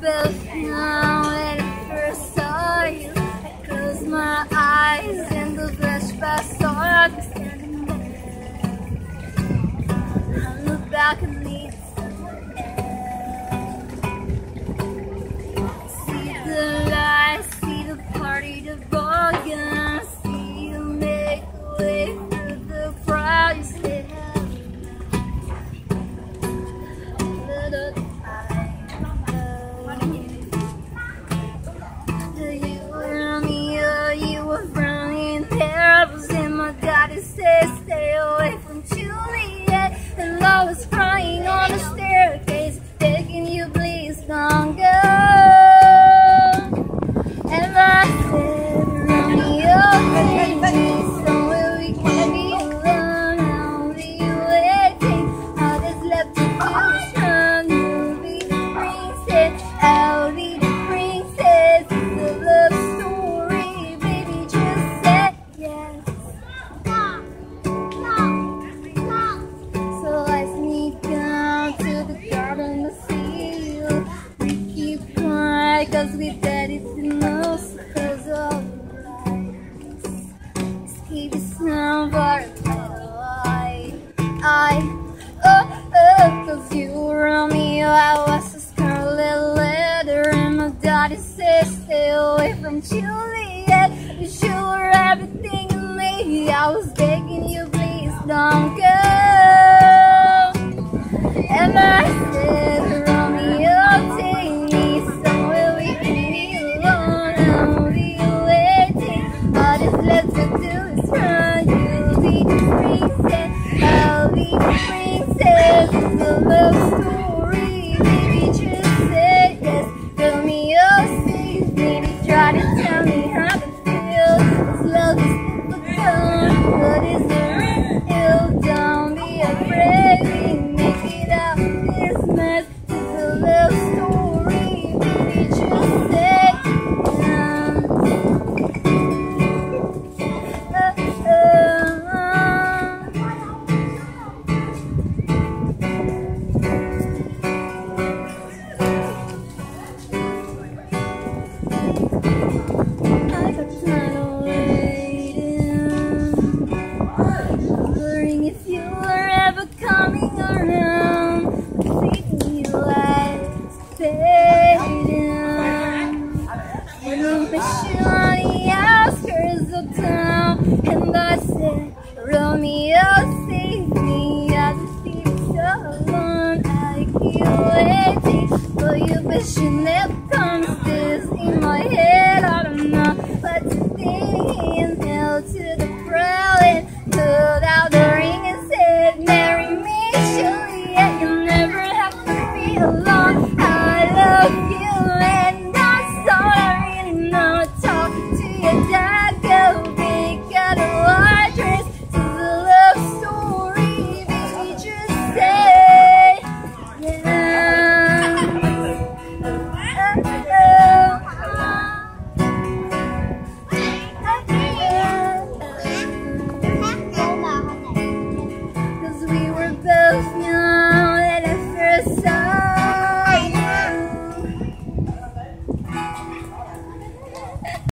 felt now when I first saw you. I closed my eyes and the flashback saw you standing there on the balcony. See the lights, see the party, the ball, gonna see you make a way through the crowd. You said stay away from Juliet, and I was crying on the staircase, begging you please don't go. And I said, Romeo, take me somewhere we can be alone. I'll be waiting. All that's left to do is run. You'll be the princess, I'll be the princess. It's a love story, baby, just say yes. Cause we bet it's the most, cause all the lights keep the sound for cause you were Romeo, I was a scarlet letter, and my daddy said stay away from Juliet. You were everything to me, I was begging you please don't go. And I said, Romeo, take me somewhere we can be alone. I'll be waiting. All that's left to do is run. You'll be the princess, I'll be the princess. It's a love story, baby, just say yes. Romeo sees me to try to tell me how to feel. This love is difficult, but it's real. Don't be afraid, we make it out this mess. It's a love story, baby, just say I got tired of waiting, wondering if you were ever coming around. Thinking you like fading, and fishing on the outskirts of town. And I said, Romeo, save me, I just feel so alone. I keep waiting for you, but she never comes. This in my head.